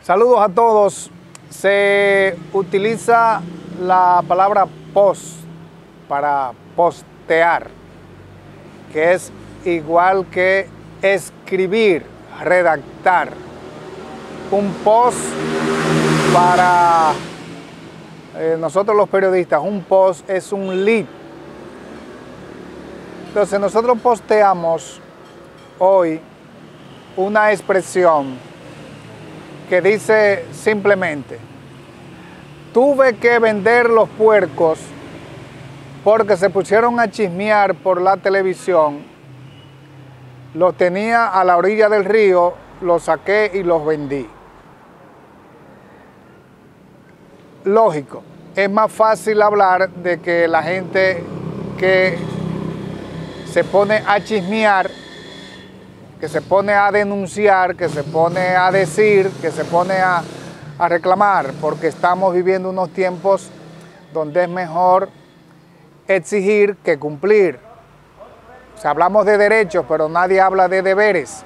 Saludos a todos. Se utiliza la palabra post para postear, que es igual que escribir, redactar. Un post para nosotros los periodistas, un post es un lead. Entonces nosotros posteamos hoy una expresión que dice simplemente: tuve que vender los puercos porque se pusieron a chismear por la televisión, los tenía a la orilla del río, los saqué y los vendí. Lógico, es más fácil hablar de que la gente que se pone a chismear, que se pone a denunciar, que se pone a decir, que se pone a reclamar, porque estamos viviendo unos tiempos donde es mejor exigir que cumplir. O sea, hablamos de derechos, pero nadie habla de deberes.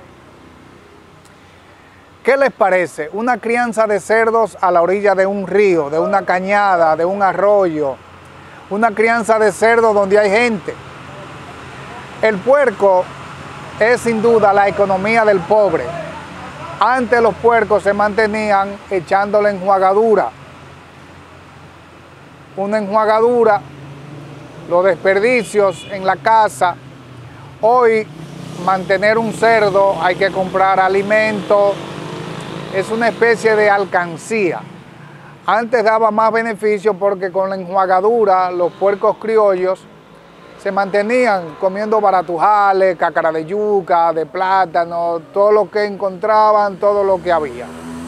¿Qué les parece? Una crianza de cerdos a la orilla de un río, de una cañada, de un arroyo, una crianza de cerdos donde hay gente. El puerco es sin duda la economía del pobre. Antes los puercos se mantenían echándole enjuagadura. Una enjuagadura, los desperdicios en la casa. Hoy mantener un cerdo hay que comprar alimento. Es una especie de alcancía. Antes daba más beneficio porque con la enjuagadura los puercos criollos se mantenían comiendo baratujales, cácara de yuca, de plátano, todo lo que encontraban, todo lo que había.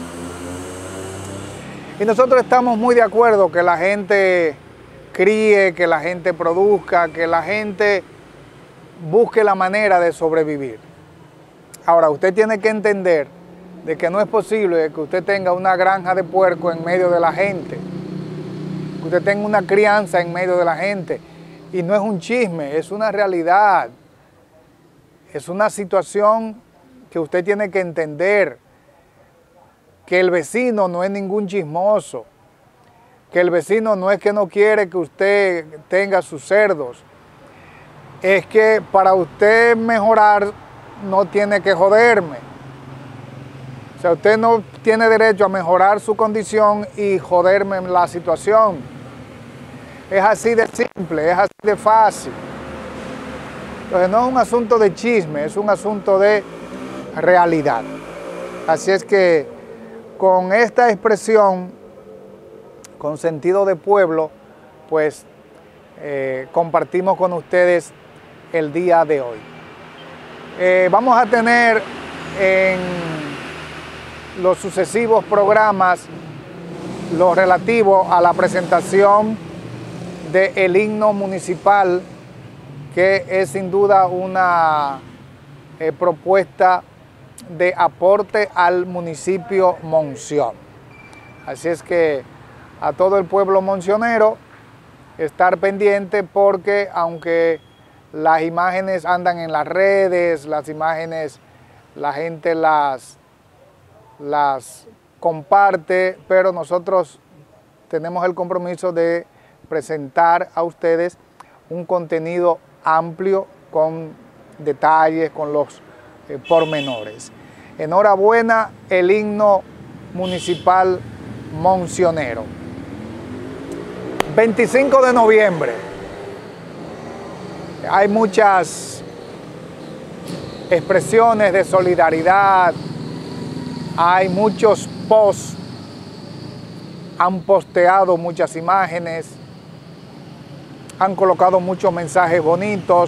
Y nosotros estamos muy de acuerdo que la gente críe, que la gente produzca, que la gente busque la manera de sobrevivir. Ahora, usted tiene que entender de que no es posible que usted tenga una granja de puerco en medio de la gente, que usted tenga una crianza en medio de la gente. Y no es un chisme, es una realidad. Es una situación que usted tiene que entender, que el vecino no es ningún chismoso, que el vecino no es que no quiere que usted tenga sus cerdos, es que para usted mejorar no tiene que joderme. O sea, usted no tiene derecho a mejorar su condición y joderme en la situación. Es así de simple, es así de fácil. Entonces no es un asunto de chisme, es un asunto de realidad. Así es que con esta expresión, con sentido de pueblo, pues compartimos con ustedes el día de hoy. Vamos a tener en los sucesivos programas lo relativo a la presentación del himno municipal, que es sin duda una propuesta de aporte al municipio Monción. Así es que a todo el pueblo moncionero estar pendiente, porque aunque las imágenes andan en las redes, las imágenes la gente las comparte, pero nosotros tenemos el compromiso de presentar a ustedes un contenido amplio con detalles, con los pormenores. Enhorabuena, el himno municipal moncionero. 25 de noviembre. Hay muchas expresiones de solidaridad, hay muchos posts, han posteado muchas imágenes, han colocado muchos mensajes bonitos.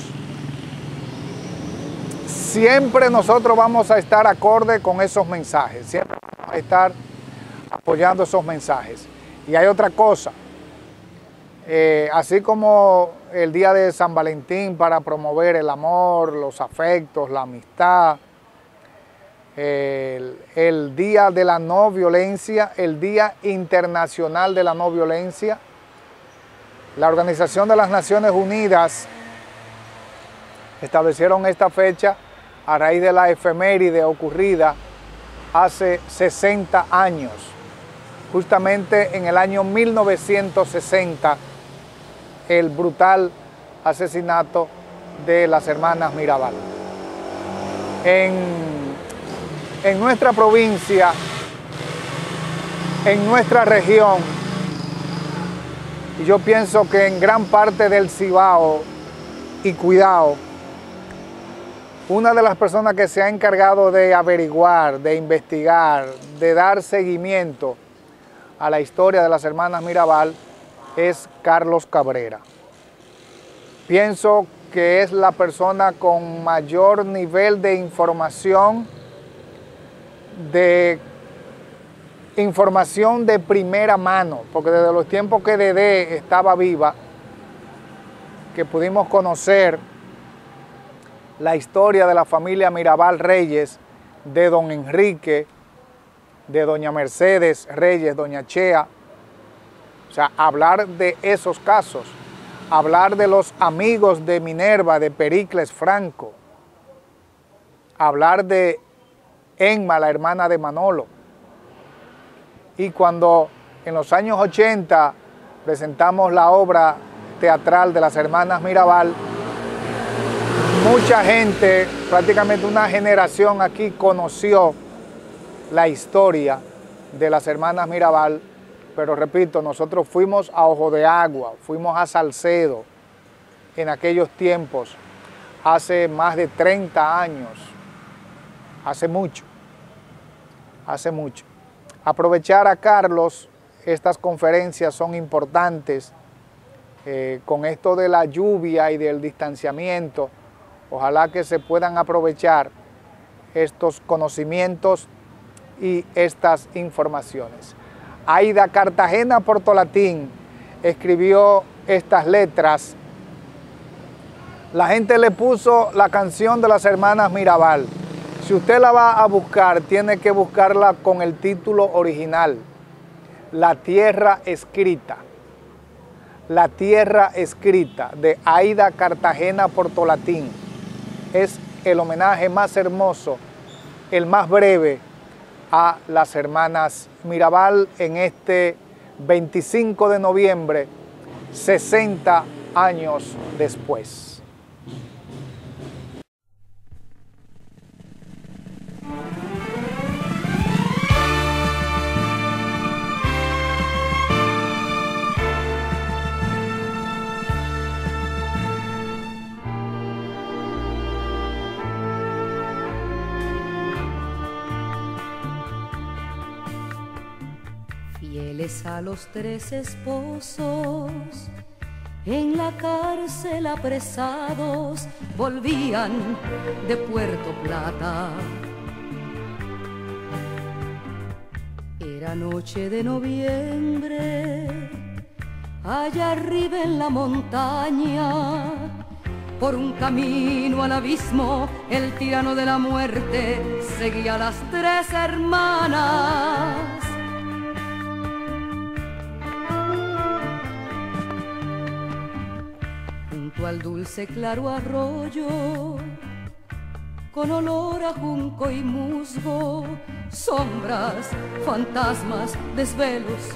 Siempre nosotros vamos a estar acorde con esos mensajes, siempre vamos a estar apoyando esos mensajes. Y hay otra cosa, así como el día de San Valentín para promover el amor, los afectos, la amistad, el día de la no violencia, el Día Internacional de la No Violencia, la Organización de las Naciones Unidas establecieron esta fecha a raíz de la efeméride ocurrida hace 60 años, justamente en el año 1960, el brutal asesinato de las hermanas Mirabal. En nuestra provincia, en nuestra región, y yo pienso que en gran parte del Cibao y Cuidado, una de las personas que se ha encargado de averiguar, de investigar, de dar seguimiento a la historia de las hermanas Mirabal es Carlos Cabrera. Pienso que es la persona con mayor nivel de información de primera mano, porque desde los tiempos que Dedé estaba viva, que pudimos conocer la historia de la familia Mirabal Reyes, de don Enrique, de doña Mercedes Reyes, doña Chea. O sea, hablar de esos casos, hablar de los amigos de Minerva, de Pericles Franco, hablar de Enma, la hermana de Manolo. Y cuando en los años 80 presentamos la obra teatral de las hermanas Mirabal, mucha gente, prácticamente una generación aquí, conoció la historia de las hermanas Mirabal, pero repito, nosotros fuimos a Ojo de Agua, fuimos a Salcedo en aquellos tiempos, hace más de 30 años, hace mucho. Aprovechar a Carlos, estas conferencias son importantes, con esto de la lluvia y del distanciamiento, ojalá que se puedan aprovechar estos conocimientos y estas informaciones. Aida Cartagena Portolatín escribió estas letras. La gente le puso la canción de las hermanas Mirabal. Si usted la va a buscar, tiene que buscarla con el título original, La Tierra Escrita. La Tierra Escrita, de Aida Cartagena Portolatín. Es el homenaje más hermoso, el más breve a las hermanas Mirabal en este 25 de noviembre, 60 años después. Fieles a los 3 esposos, en la cárcel apresados, volvían de Puerto Plata. Era noche de noviembre, allá arriba en la montaña, por un camino al abismo, el tirano de la muerte seguía a las 3 hermanas. Junto al dulce claro arroyo, con olor a junco y musgo, sombras, fantasmas, desvelos.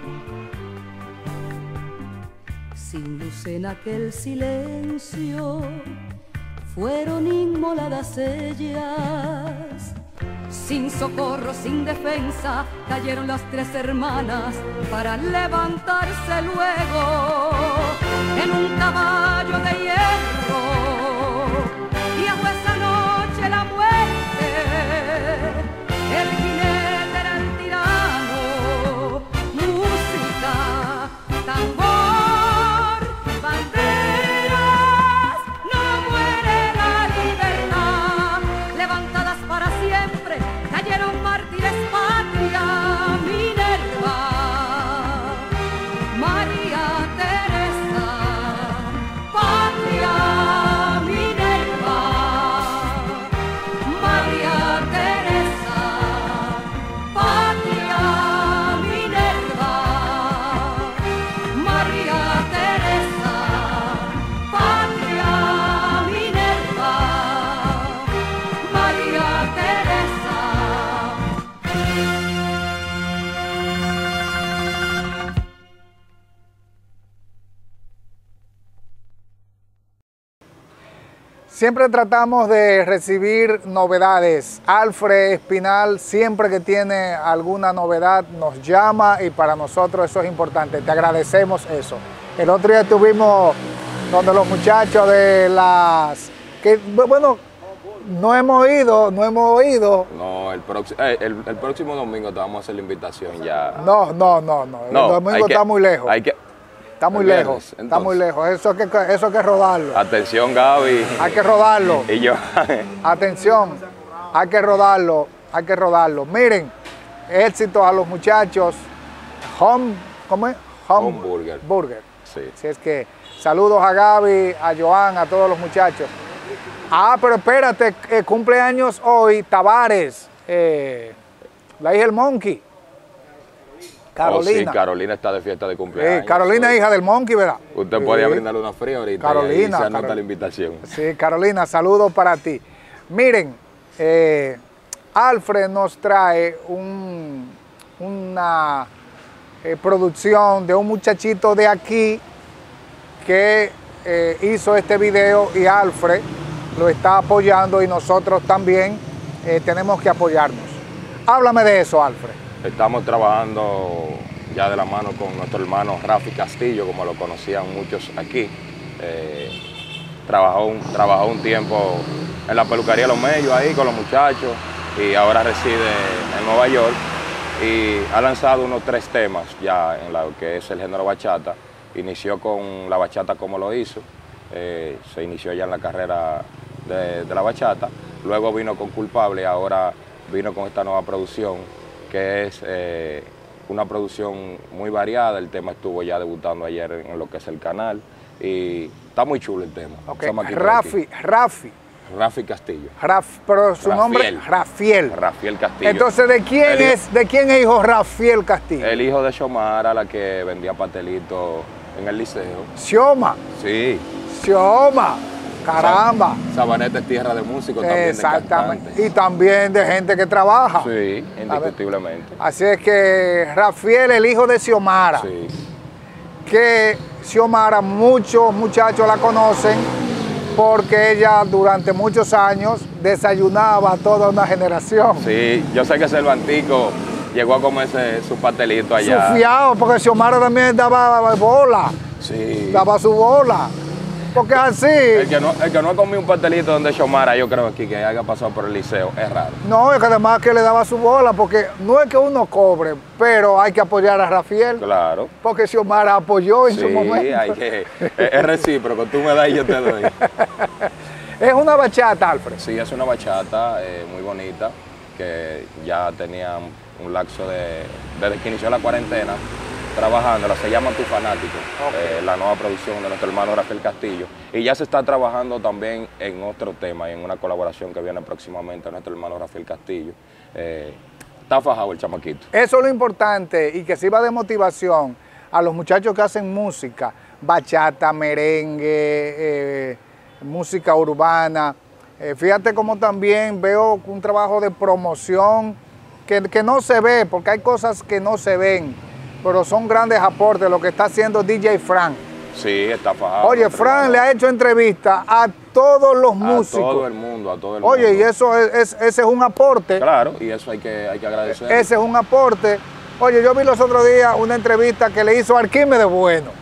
Sin luz en aquel silencio, fueron inmoladas ellas. Sin socorro, sin defensa, cayeron las 3 hermanas para levantarse luego en un caballo de hierro. Y bajo esa noche la muerte, el jinete era el tirano. Música, tambor, banderas, no muere la libertad. Levantadas para siempre, cayeron mártires patria, Minerva, María Teresa, patria. Siempre tratamos de recibir novedades. Alfred Espinal, siempre que tiene alguna novedad, nos llama y para nosotros eso es importante. Te agradecemos eso. El otro día estuvimos donde los muchachos de las... que bueno, no hemos ido. No, el próximo domingo te vamos a hacer la invitación ya. No. El domingo está muy lejos. Está muy lejos, entonces, está muy lejos. Eso hay que rodarlo. Atención, Gaby. Hay que rodarlo. Y yo. Atención, hay que rodarlo. Miren, éxitos a los muchachos. ¿Cómo es? Home Burger. Sí. Así es que saludos a Gaby, a Joan, a todos los muchachos. Pero espérate, cumpleaños hoy, Tavares, la hija del Monkey. Carolina. Oh, sí, Carolina está de fiesta de cumpleaños. Sí, Carolina es hija del Monkey, ¿verdad? Usted podía brindarle una fría ahorita Carolina, y se anota la invitación. Sí, Carolina, saludos para ti. Miren, Alfred nos trae una producción de un muchachito de aquí que hizo este video y Alfred lo está apoyando y nosotros también tenemos que apoyarnos. Háblame de eso, Alfred. Estamos trabajando ya de la mano con nuestro hermano Rafi Castillo, como lo conocían muchos aquí. Trabajó un tiempo en la peluquería Los Mellos ahí con los muchachos y ahora reside en Nueva York y ha lanzado unos 3 temas ya en lo que es el género bachata. Inició con la bachata como lo hizo, se inició ya en la carrera de la bachata, luego vino con Culpable y ahora vino con esta nueva producción que es una producción muy variada. El tema estuvo ya debutando ayer en lo que es el canal y está muy chulo el tema. Okay. Rafi Castillo. Pero su nombre Rafiel. Rafiel Castillo. Entonces, ¿de quién es hijo Rafiel Castillo? El hijo de Xiomara, la que vendía pastelitos en el liceo. Xioma. Sí. Xioma. Caramba. Sabaneta es tierra de músicos también. Exactamente. Y también de gente que trabaja. Sí, indiscutiblemente. Así es que Rafiel, el hijo de Xiomara. Sí. Que Xiomara, muchos muchachos la conocen porque ella durante muchos años desayunaba a toda una generación. Sí, yo sé que Cervantico llegó a comerse su pastelito allá. Sufiado, porque Xiomara también daba bola. Sí. Daba su bola. Porque es así. El que no ha comido un pastelito donde Xiomara, yo creo aquí que haya pasado por el liceo, es raro. No, es que además que le daba su bola, porque no es que uno cobre, pero hay que apoyar a Rafiel. Claro. Porque Xiomara apoyó en su momento. Sí, hay que, es recíproco, tú me das y yo te doy. Es una bachata, Alfred. Sí, es una bachata muy bonita, que ya tenía un lapso desde que inició la cuarentena, trabajándola, se llama Tu Fanático, la nueva producción de nuestro hermano Rafael Castillo. Y ya se está trabajando también en otro tema y en una colaboración que viene próximamente a nuestro hermano Rafael Castillo. Está fajado el chamaquito. Eso es lo importante y que sirva de motivación a los muchachos que hacen música, bachata, merengue, música urbana. Fíjate cómo también veo un trabajo de promoción que no se ve, porque hay cosas que no se ven, pero son grandes aportes lo que está haciendo DJ Frank. Sí, está fajado. Oye, Frank le ha hecho entrevistas a todos los músicos. A todo el mundo, Oye, y eso ese es un aporte. Claro, y eso hay que agradecer. Ese es un aporte. Oye, yo vi los otros días una entrevista que le hizo Arquímedes Bueno.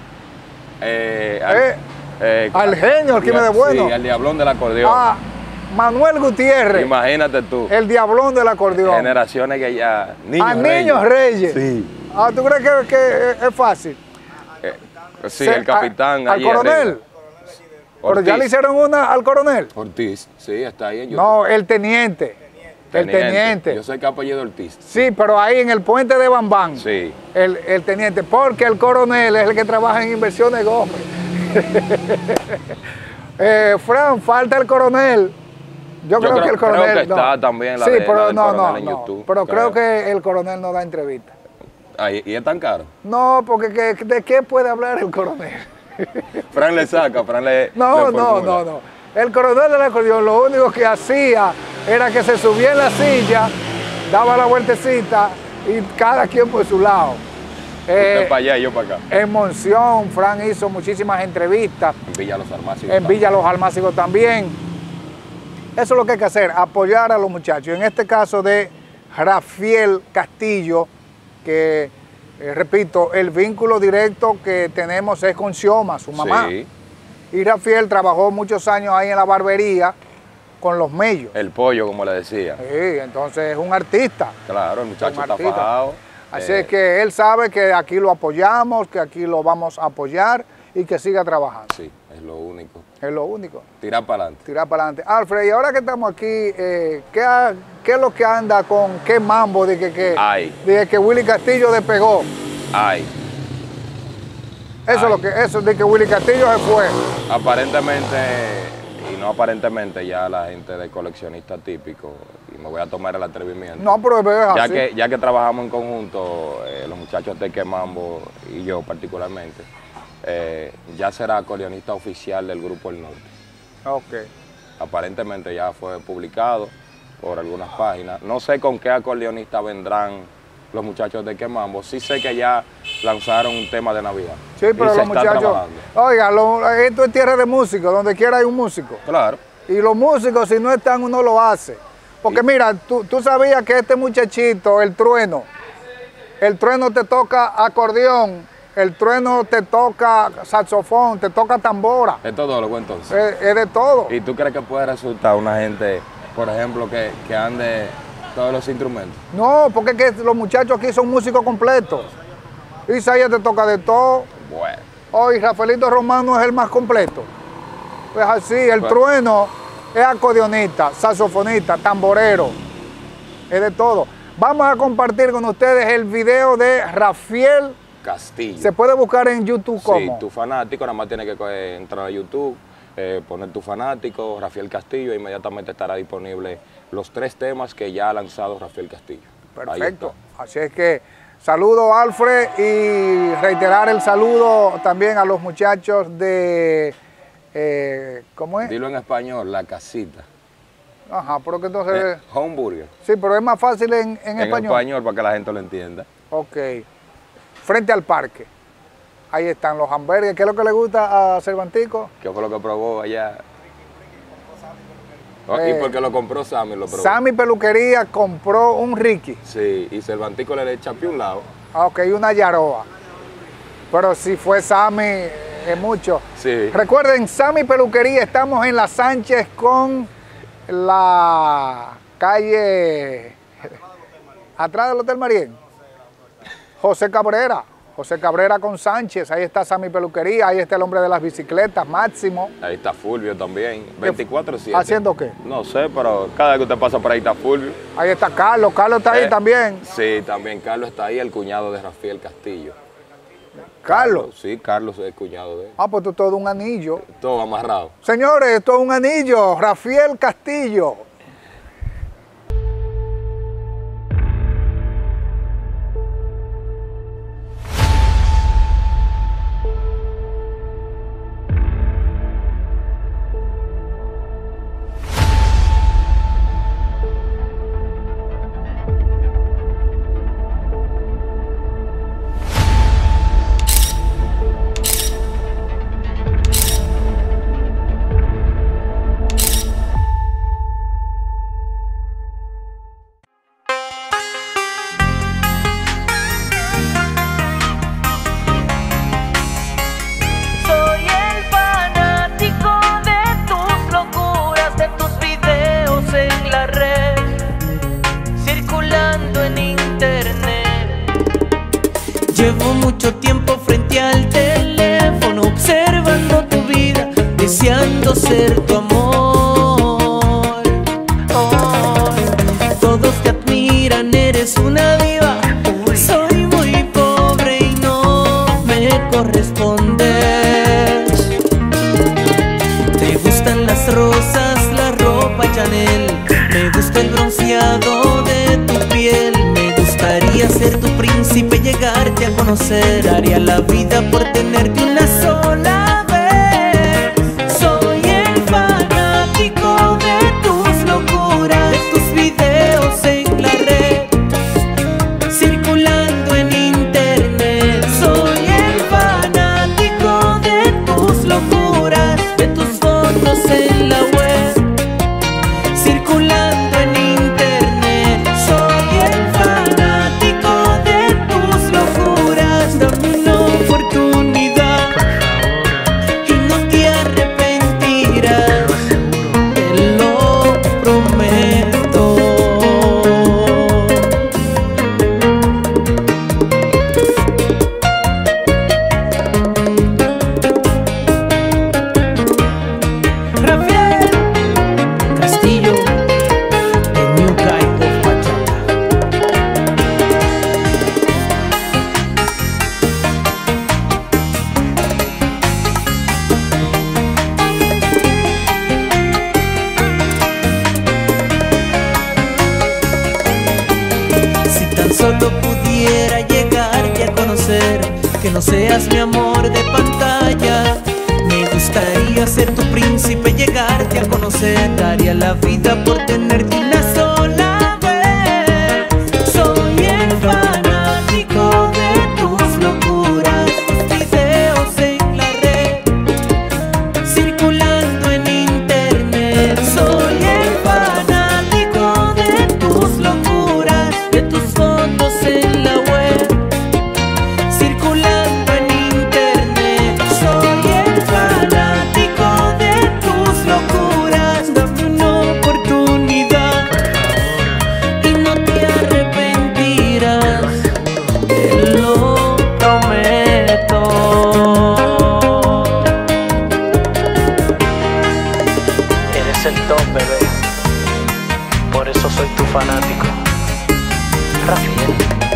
Al genio Arquímedes Bueno. Sí, al diablón del acordeón. Manuel Gutiérrez. Imagínate tú. El diablón del acordeón. Generaciones que ya... Niños Reyes. Sí. ¿Tú crees que es fácil? Sí, el capitán. ¿Al coronel? Pero ya le hicieron una al coronel. Ortiz, sí, está ahí en YouTube. No, el teniente. El teniente. Yo sé que ha apellido Ortiz. Sí, pero ahí en el puente de Bambán. Sí. El teniente, porque el coronel es el que trabaja en Inversiones Gómez. Fran, falta el coronel. Yo creo que el coronel... Creo que está también la sí, de, pero la del no, coronel en YouTube. Pero creo que el coronel no da entrevista. ¿Y es tan caro? No, porque ¿de qué puede hablar el coronel? Fran le saca, Fran le... No. El coronel del acordeón lo único que hacía era que se subía en la silla, daba la vueltecita y cada quien por su lado. Usted para allá y yo para acá. En Monción, Fran hizo muchísimas entrevistas. En Villa Los Almácigos. En Villa Los Almácigos también. Eso es lo que hay que hacer, apoyar a los muchachos. En este caso de Rafiel Castillo, que, repito, el vínculo directo que tenemos es con Xioma, su mamá. Sí. Y Rafiel trabajó muchos años ahí en la barbería con los mellos. El pollo, como le decía. Sí, entonces es un artista. Claro, el muchacho Un está artista. fajado. Así es que él sabe que aquí lo apoyamos, que aquí lo vamos a apoyar y que siga trabajando. Sí, es lo único. Es lo único. Tirar para adelante. Tirar para adelante. Alfred, y ahora que estamos aquí, ¿qué es lo que anda con qué mambo de Ay. que Willy Castillo despegó? Ay, Eso es lo que, eso de que Willy Castillo se fue. aparentemente, y no aparentemente, ya la gente de coleccionista típico, y me voy a tomar el atrevimiento. No, pero es ya así. ya que trabajamos en conjunto, los muchachos de Quemambo y yo particularmente, ya será acordeonista oficial del Grupo El Norte. Ok. Aparentemente ya fue publicado por algunas páginas. No sé con qué acordeonista vendrán los muchachos de Quemambo. Sí sé que ya lanzaron un tema de Navidad. Sí, y pero se los está muchachos, trabajando. oiga, esto es tierra de músicos, donde quiera hay un músico. Claro. Y los músicos, si no están, uno lo hace. Porque mira, tú sabías que este muchachito, el Trueno te toca acordeón, el Trueno te toca saxofón, te toca tambora, Es todo lo entonces. es de todo. ¿Y tú crees que puede resultar una gente, por ejemplo, que ande todos los instrumentos? No, porque es que los muchachos aquí son músicos completos. Isaías te toca de todo. Bueno. Hoy Rafaelito Romano es el más completo. Pues así, el Bueno. Trueno es acordeonista, saxofonista, tamborero, es de todo. Vamos a compartir con ustedes el video de Rafiel. Castillo. Se puede buscar en YouTube como. Sí, tu fanático, nada más tienes que entrar a YouTube, poner tu fanático, Rafiel Castillo, e inmediatamente estará disponible los 3 temas que ya ha lanzado Rafiel Castillo. Ahí Perfecto. está. Así es que saludo a Alfred y reiterar el saludo también a los muchachos de, ¿cómo es? Dilo en español, La Casita. Ajá, pero que entonces, Homeburger. sí, pero es más fácil en En español. español para que la gente lo entienda. Ok. Frente al parque. Ahí están los hamburgues. ¿Qué es lo que le gusta a Cervantico? ¿Qué fue lo que probó allá? Eh, y porque lo compró Sammy, lo probó. Sammy Peluquería compró un Ricky. Sí, y Cervantico le chapió un lado. Ok, una Yaroa. Pero si fue Sammy, es mucho. Sí. Recuerden, Sammy Peluquería, estamos en la Sánchez con la calle atrás del Hotel Marién. José Cabrera con Sánchez, ahí está Sammy Peluquería, ahí está el hombre de las bicicletas, Máximo. Ahí está Fulvio también, 24/7. ¿Haciendo qué? No sé, pero cada vez que usted pasa por ahí está Fulvio. Ahí está Carlos está ahí también. Sí, también Carlos está ahí, el cuñado de Rafiel Castillo. Carlos. Sí, Carlos es el cuñado de él. Ah, pues esto es todo un anillo. Todo amarrado. Señores, esto es un anillo, Rafiel Castillo. Soy el fanático de tus locuras, de tus videos en la red, circulando en internet. Llevo mucho tiempo frente al teléfono, observando tu vida, deseando ser tu amor. Oh, todos te admiran, eres una diva. Soy muy pobre y no me correspondes. Te gustan las rosas, la ropa Chanel. Me gusta el bronceado de tu piel. Me gustaría ser tu príncipe, llegarte a conocer. Daría la vida por tenerte una sola vez. Soy el fanático de tus locuras, de tus videos en la red, circulando en internet. Soy el fanático de tus locuras, de tus fotos en la web, no seas mi amor de pantalla. Me gustaría ser tu príncipe, llegarte a conocer. Daría la vida por tenerte una sola vez. Soy el fanático de tus locuras, tus videos en la red, circulando en internet. Soy el fanático de tus locuras, de tus fotos en la web, circulando en internet. Soy el fanático de tus locuras. Dame una oportunidad y no te arrepentirás, te lo prometo. Eres el top, bebé, por eso soy tu fanático. Rafael.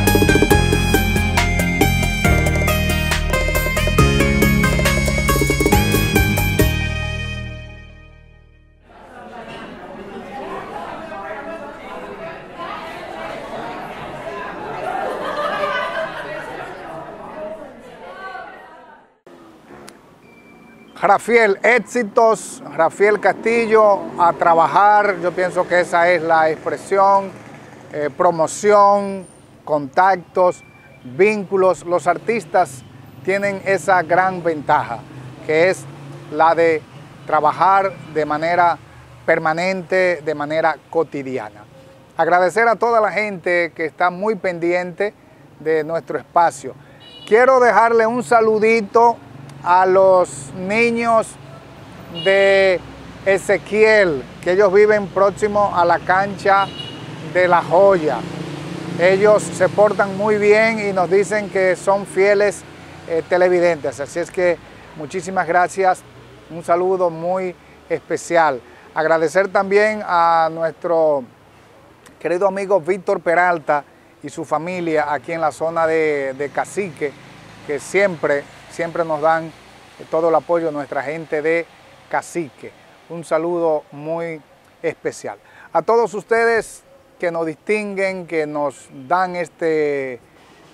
Rafael, éxitos, Rafael Castillo, a trabajar. Yo pienso que esa es la expresión, promoción, contactos, vínculos. Los artistas tienen esa gran ventaja, que es la de trabajar de manera permanente, de manera cotidiana. Agradecer a toda la gente que está muy pendiente de nuestro espacio. Quiero dejarle un saludito a los niños de Ezequiel, que ellos viven próximo a la cancha de La Joya. Ellos se portan muy bien y nos dicen que son fieles televidentes. Así es que muchísimas gracias, un saludo muy especial. Agradecer también a nuestro querido amigo Víctor Peralta y su familia aquí en la zona de Cacique, que siempre nos dan todo el apoyo de nuestra gente de Cacique. Un saludo muy especial. A todos ustedes que nos distinguen, que nos dan este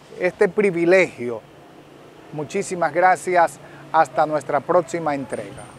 privilegio, muchísimas gracias. Hasta nuestra próxima entrega.